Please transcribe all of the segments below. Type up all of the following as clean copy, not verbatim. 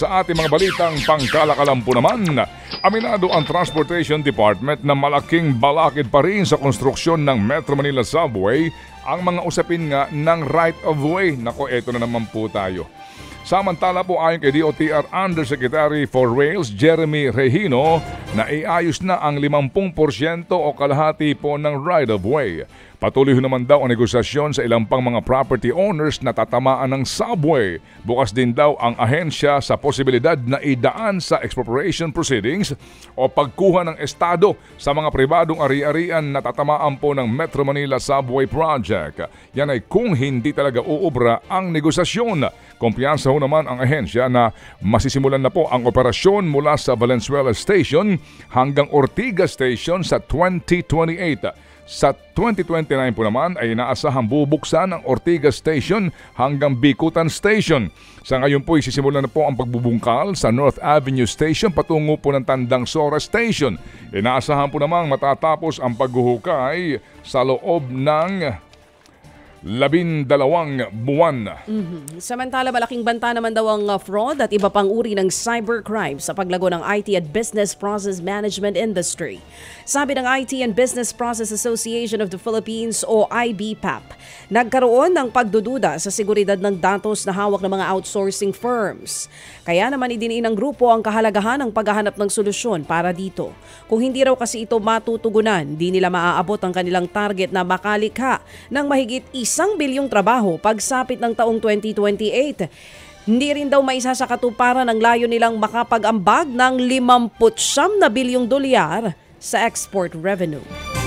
sa ating mga balitang pangkalakalampo naman, aminado ang Transportation Department na malaking balakid pa rin sa konstruksyon ng Metro Manila Subway ang mga usapin nga ng right-of-way. Nako, eto na naman po tayo. Samantala po ayon kay DOTR Undersecretary for Rails Jeremy Regino na iayos na ang 50% o kalahati po ng right-of-way. Patuloy naman daw ang negosasyon sa ilang pang mga property owners na tatamaan ng subway. Bukas din daw ang ahensya sa posibilidad na idaan sa expropriation proceedings o pagkuha ng estado sa mga pribadong ari-arian na tatamaan po ng Metro Manila Subway Project. Yan ay kung hindi talaga uubra ang negosasyon. Kumpiyansa ho naman ang ahensya na masisimulan na po ang operasyon mula sa Valenzuela Station hanggang Ortigas Station sa 2028. Sa 2029 po naman ay inaasahang bubuksan ang Ortigas Station hanggang Bicutan Station. Sa ngayon po isisimulan na po ang pagbubungkal sa North Avenue Station patungo po ng Tandang Sora Station. Inaasahan po namang matatapos ang paghuhukay sa loob ng 12 buwan. Samantala, malaking banta naman daw ang fraud at iba pang uri ng cybercrime sa paglago ng IT at Business Process Management Industry. Sabi ng IT and Business Process Association of the Philippines o IBPAP, nagkaroon ng pagdududa sa seguridad ng datos na hawak ng mga outsourcing firms. Kaya naman idiniin ng grupo ang kahalagahan ng paghahanap ng solusyon para dito. Kung hindi raw kasi ito matutugunan, di nila maaabot ang kanilang target na makalikha ng mahigit 1 bilyong trabaho pagsapit ng taong 2028. Hindi rin daw maisa sa katuparan ang layo nilang makapag-ambag ng 59 na bilyong dolyar sa export revenue.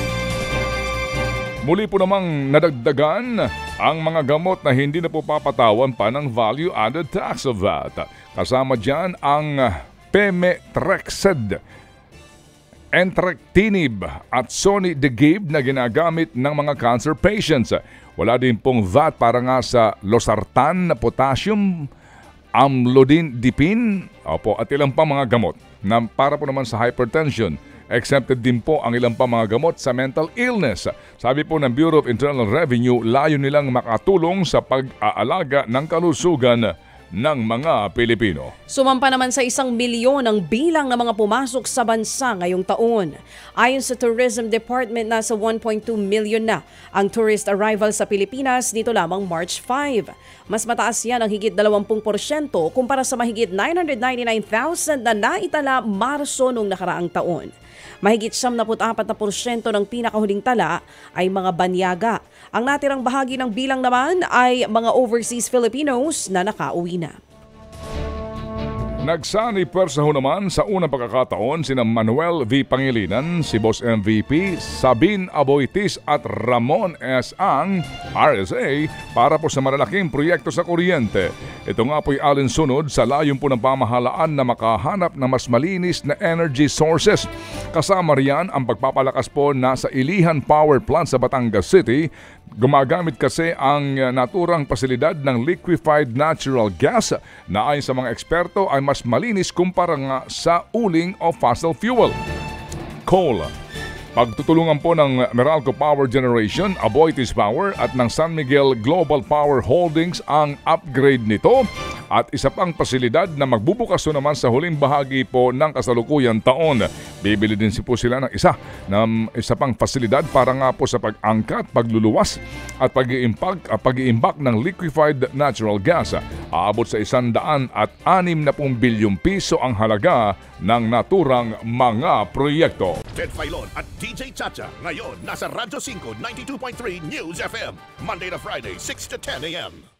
Muli po namang nadagdagan ang mga gamot na hindi na po papatawan pa ng value-added tax of VAT. Kasama dyan ang Pemetrexed, Entrectinib at Sonidegib na ginagamit ng mga cancer patients. Wala din pong VAT para nga sa losartan, potassium, amlodipine, at ilang pang mga gamot na para po naman sa hypertension. Exempted din po ang ilang pang mga gamot sa mental illness. Sabi po ng Bureau of Internal Revenue, layo nilang makatulong sa pag-aalaga ng kalusugan ng mga Pilipino. Sumampa naman sa 1 milyon ang bilang ng mga pumasok sa bansa ngayong taon. Ayon sa Tourism Department, nasa 1.2 million na ang tourist arrival sa Pilipinas nito lamang March 5. Mas mataas yan ang higit 20% kumpara sa mahigit 999,000 na naitala Marso noong nakaraang taon. Mahigit 74% ng pinakahuling tala ay mga banyaga. Ang natirang bahagi ng bilang naman ay mga overseas Filipinos na nakauwi na. Nagsani pwersa ho naman sa unang pagkakataon sina Manuel V. Pangilinan, si Boss MVP, Sabine Aboitis at Ramon S. Ang, RSA, para po sa malalaking proyekto sa kuryente. Ito nga po'y alinsunod sa layon po ng pamahalaan na makahanap ng mas malinis na energy sources. Kasama riyan ang pagpapalakas po na sa Ilihan Power Plant sa Batangas City. Gumagamit kasi ang naturang pasilidad ng liquefied natural gas na ayon sa mga eksperto ay mas malinis kumpara nga sa uling o fossil fuel. Coal. Pagtutulungan po ng Meralco Power Generation, Aboitiz Power at ng San Miguel Global Power Holdings ang upgrade nito at isa pang pasilidad na magbubukas naman sa huling bahagi po ng kasalukuyang taon. Bibili din po sila ng isa pang pasilidad para nga po sa pag-angkat, pagluluwas at pag-iimbak ng liquefied natural gas. Aabot sa 160 bilyong piso ang halaga ng naturang mga proyekto. Ted Filon at DJ Chacha ngayon nasa Radyo 5 92.3 News FM Monday to Friday 6 to 10 a.m.